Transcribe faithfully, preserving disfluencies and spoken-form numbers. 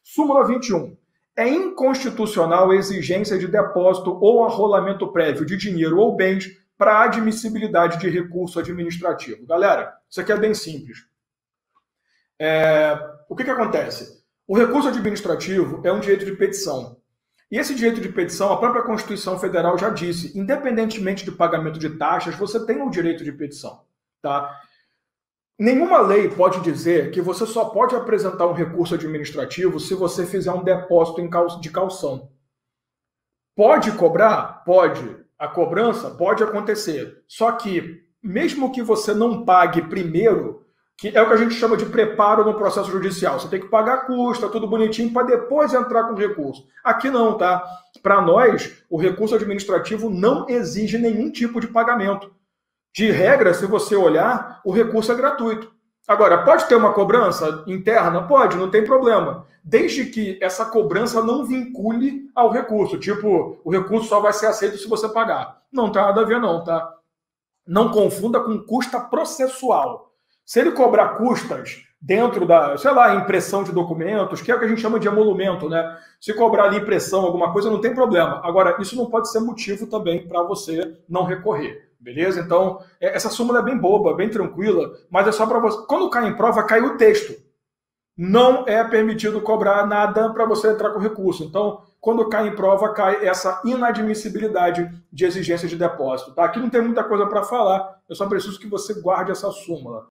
Súmula vinte e um. É inconstitucional a exigência de depósito ou arrolamento prévio de dinheiro ou bens para admissibilidade de recurso administrativo. Galera, isso aqui é bem simples. É, o que, que acontece? O recurso administrativo é um direito de petição. E esse direito de petição, a própria Constituição Federal já disse, independentemente do pagamento de taxas, você tem o direito de petição. Tá? Nenhuma lei pode dizer que você só pode apresentar um recurso administrativo se você fizer um depósito de calção. Pode cobrar? Pode. A cobrança pode acontecer. Só que, mesmo que você não pague primeiro, que é o que a gente chama de preparo no processo judicial. Você tem que pagar a custa, tudo bonitinho, para depois entrar com o recurso. Aqui não, tá? Para nós, o recurso administrativo não exige nenhum tipo de pagamento. De regra, se você olhar, o recurso é gratuito. Agora, pode ter uma cobrança interna? Pode, não tem problema. Desde que essa cobrança não vincule ao recurso. Tipo, o recurso só vai ser aceito se você pagar. Não tem nada a ver não, tá? Não confunda com custa processual. Se ele cobrar custas dentro da, sei lá, impressão de documentos, que é o que a gente chama de emolumento, né? Se cobrar ali impressão, alguma coisa, não tem problema. Agora, isso não pode ser motivo também para você não recorrer, beleza? Então, essa súmula é bem boba, bem tranquila, mas é só para você. Quando cai em prova, cai o texto. Não é permitido cobrar nada para você entrar com recurso. Então, quando cai em prova, cai essa inadmissibilidade de exigência de depósito. Tá? Aqui não tem muita coisa para falar, eu só preciso que você guarde essa súmula.